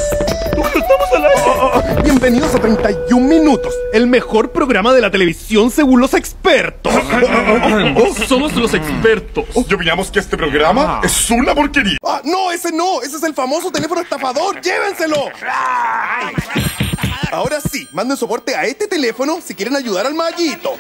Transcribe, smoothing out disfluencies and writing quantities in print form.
¡Estamos al aire! Bienvenidos a 31 Minutos, el mejor programa de la televisión según los expertos. Somos los expertos. Y opinamos que este programa es una porquería. No, ese es el famoso teléfono estafador. ¡Llévenselo! Ahora sí, manden soporte a este teléfono si quieren ayudar al Mayito.